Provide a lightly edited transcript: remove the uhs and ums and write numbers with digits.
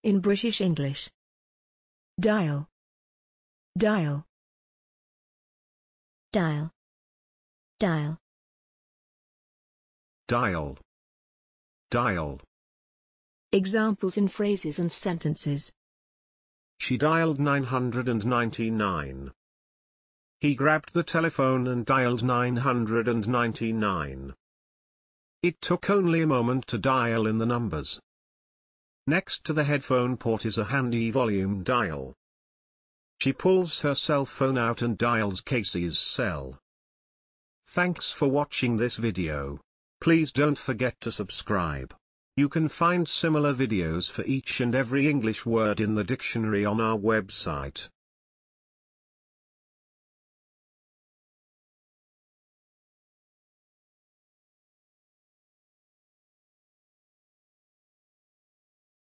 In British English. Dial. Dial. Dial. Dial. Dial. Dial. Examples in phrases and sentences. She dialed 999. He grabbed the telephone and dialed 999. It took only a moment to dial in the numbers. Next to the headphone port is a handy volume dial. She pulls her cell phone out and dials Casey's cell. Thanks for watching this video. Please don't forget to subscribe. You can find similar videos for each and every English word in the dictionary on our website.